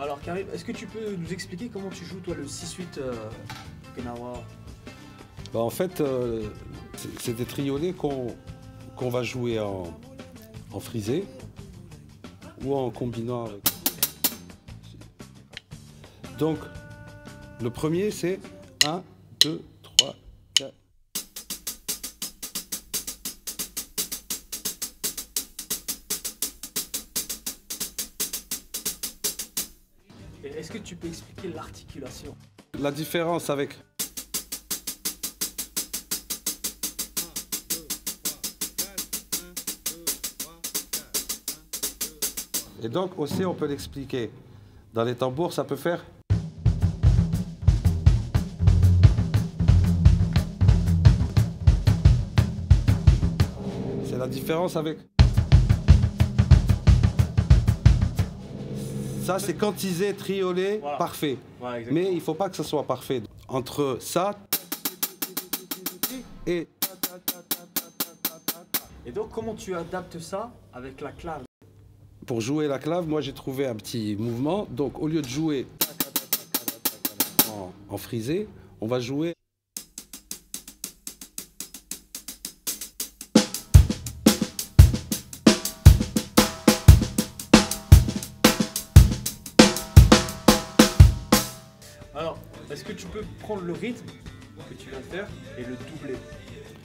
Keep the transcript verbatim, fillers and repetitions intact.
Alors Karim, est-ce que tu peux nous expliquer comment tu joues toi le six huit euh, Okinawa? Bah, en fait, euh, c'est c'est des triolets qu'on qu'on va jouer en, en frisé ou en combinant avec. Donc, le premier c'est un, deux, trois, quatre. Et est-ce que tu peux expliquer l'articulation? La différence avec. Et donc aussi on peut l'expliquer. Dans les tambours, ça peut faire. C'est la différence avec. Ça, c'est quantisé, triolé, Voilà. parfait. Voilà, exactement. Mais il ne faut pas que ce soit parfait. Entre ça et. Et donc comment tu adaptes ça avec la clave? Pour jouer la clave, moi j'ai trouvé un petit mouvement. Donc au lieu de jouer en, en frisé, on va jouer. Alors, est-ce que tu peux prendre le rythme que tu viens de faire et le doubler?